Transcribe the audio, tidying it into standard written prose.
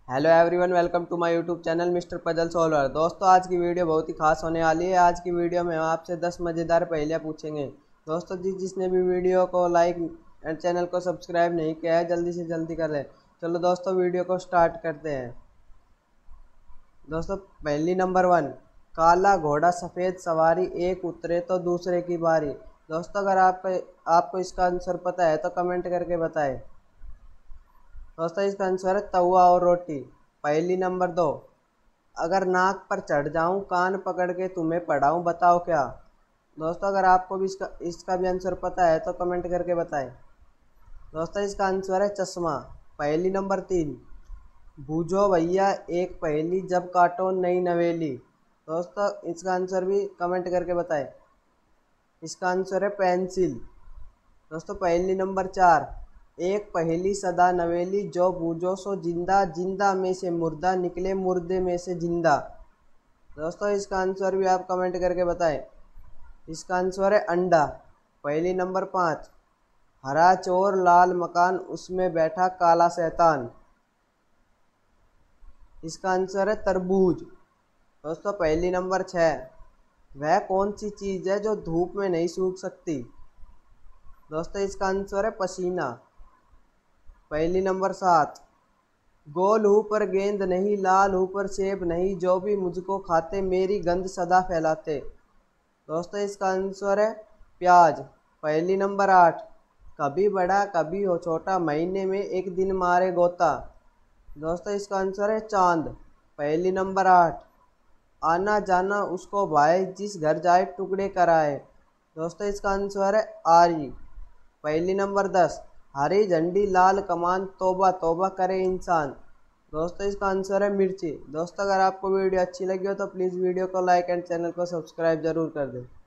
Hello everyone, welcome to my YouTube channel mister puzzle solver. दोस्तों, आज की video बहुत ही खास होने वाली है। आज की वीडियो में हम आपसे 10 मज़ेदार पहेलियाँ पूछेंगे। दोस्तों, जिसने भी वीडियो को लाइक एंड चैनल को सब्सक्राइब नहीं किया है, जल्दी से जल्दी कर लें। चलो दोस्तों, वीडियो को स्टार्ट करते हैं। दोस्तों, पहली नंबर 1, काला घोड़ा सफ़ेद सवारी, एक उतरे तो दूसरे की बारी। दोस्तों, अगर आपको इसका आंसर पता है तो कमेंट करके बताएं। दोस्तों, इसका आंसर है तवा और रोटी। पहली नंबर 2, अगर नाक पर चढ़ जाऊं कान पकड़ के तुम्हें पढ़ाऊं, बताओ क्या। दोस्तों, अगर आपको भी इसका भी आंसर पता है तो कमेंट करके बताएं। दोस्तों, इसका आंसर है चश्मा। पहली नंबर 3, बूझो भैया एक पहेली जब काटो नई नवेली। दोस्तों, इसका आंसर भी कमेंट करके बताएं। इसका आंसर है पेंसिल। दोस्तों, पहेली नंबर 4, एक पहेली सदा नवेली, जो बूझो सो जिंदा, जिंदा में से मुर्दा निकले, मुर्दे में से जिंदा। दोस्तों, इसका आंसर भी आप कमेंट करके बताएं। इसका आंसर है अंडा। पहेली नंबर 5, हरा चोर लाल मकान, उसमें बैठा काला शैतान। इसका आंसर है तरबूज। दोस्तों, पहेली नंबर 6, वह कौन सी चीज़ है जो धूप में नहीं सूख सकती। दोस्तों, इसका आंसर है पसीना। पहली नंबर 7, गोल हूँ पर गेंद नहीं, लाल हूँ पर सेब नहीं, जो भी मुझको खाते मेरी गंध सदा फैलाते। दोस्तों, इसका आंसर है प्याज। पहली नंबर 8, कभी बड़ा कभी हो छोटा, महीने में एक दिन मारे गोता। दोस्तों, इसका आंसर है चांद। पहली नंबर 8, आना जाना उसको भाए, जिस घर जाए टुकड़े कराए। दोस्तों, इसका आंसर है आरी। पहली नंबर 10, हरी झंडी लाल कमान, तौबा तौबा करे इंसान। दोस्तों, इसका आंसर है मिर्ची। दोस्तों, अगर आपको वीडियो अच्छी लगी हो तो प्लीज़ वीडियो को लाइक एंड चैनल को सब्सक्राइब जरूर कर दें।